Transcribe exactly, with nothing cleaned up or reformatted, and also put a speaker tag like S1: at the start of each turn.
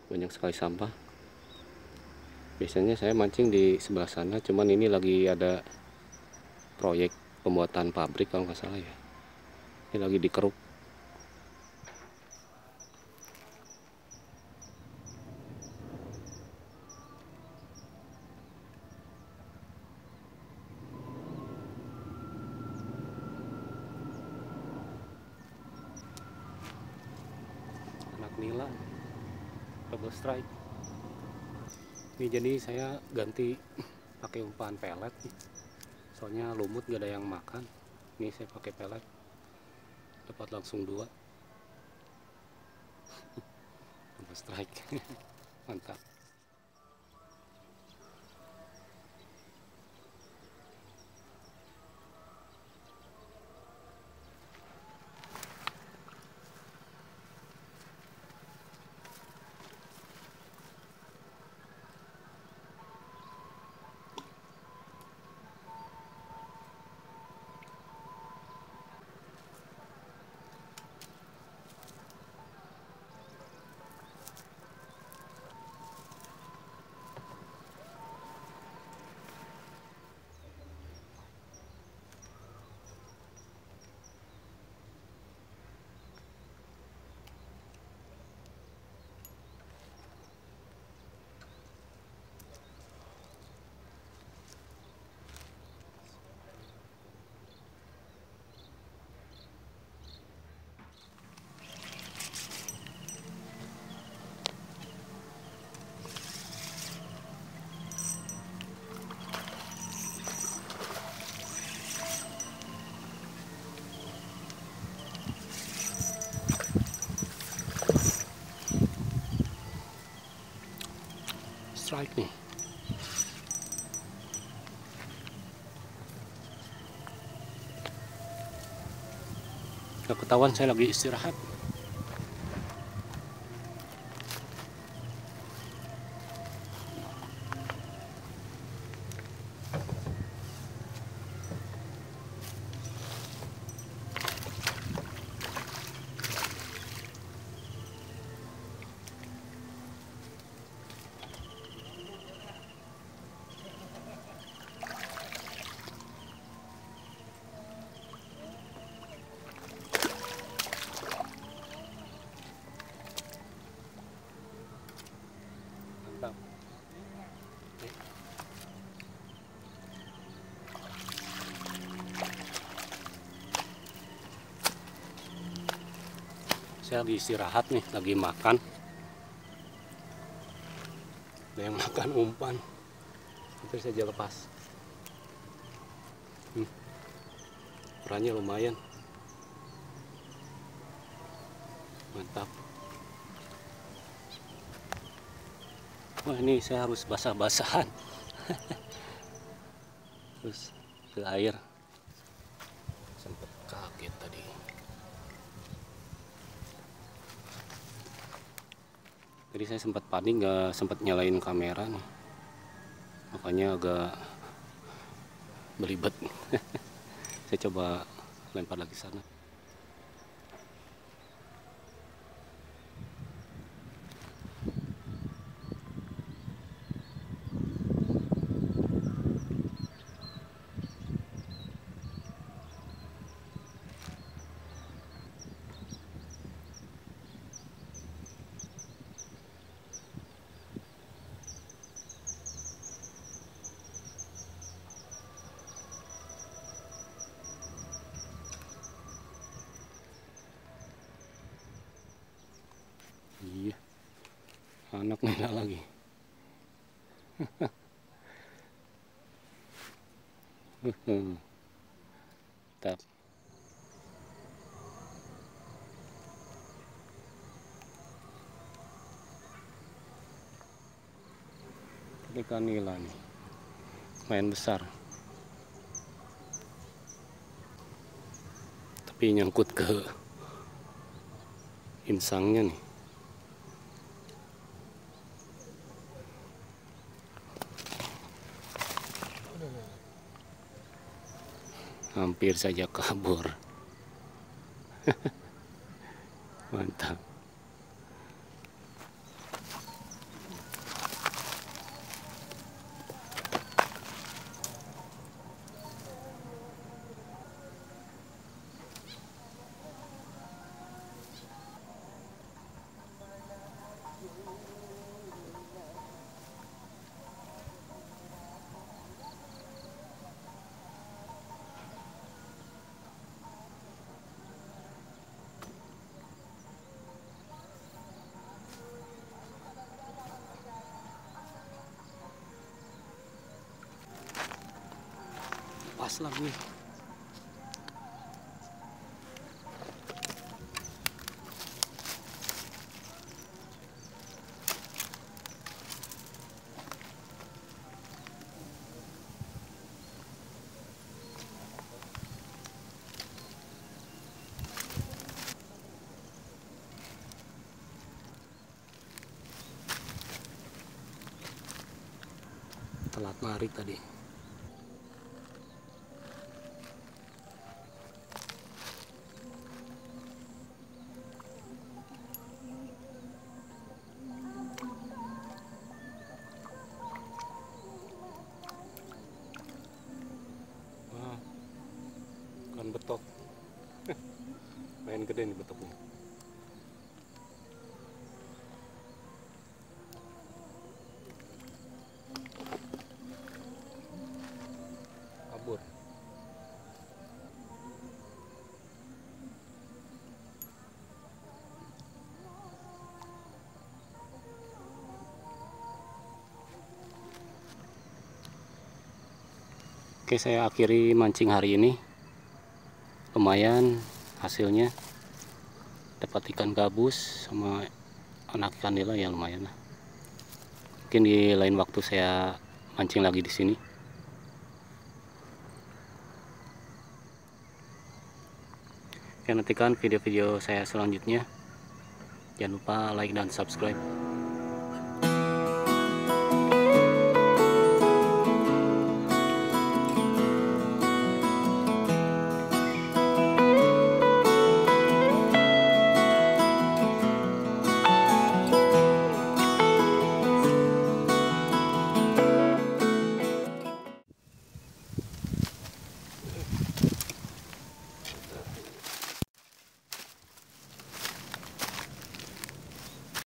S1: banyak sekali sampah. Biasanya saya mancing di sebelah sana, cuman ini lagi ada proyek pembuatan pabrik kalau nggak salah ya. Ini lagi dikeruk. Anak nila double strike. Ini jadi saya ganti pakai umpan pelet nih. Soalnya lumut gak ada yang makan. Ini saya pakai pelet, dapat langsung dua. Double strike. Mantap. Strike nih. Gak ketahuan saya lagi istirahat. Mantap. Saya lagi istirahat nih, lagi makan. Ada yang makan umpan. Hampir saja lepas. Hmm. Ukurannya lumayan. Mantap. Wah, ini saya harus basah-basahan. Terus ke air. Sempat kaget tadi. Jadi saya sempat panik, nggak sempat nyalain kamera nih. Makanya agak belibet. Saya coba lempar lagi sana. Iya, anak nila lagi. Tap. Ikan nila nih, main besar. Tapi nyangkut ke insangnya nih. Hampir saja kabur. Mantap. deras lagi. Telat narik tadi. Wah, kan betok. Main gede nih betoknya. Kabur. Oke, saya akhiri mancing hari ini. Lumayan hasilnya, dapat ikan gabus sama anak ikan nila ya, lumayan lah. Mungkin di lain waktu saya mancing lagi di sini. Oke, nantikan video-video saya selanjutnya. Jangan lupa like dan subscribe.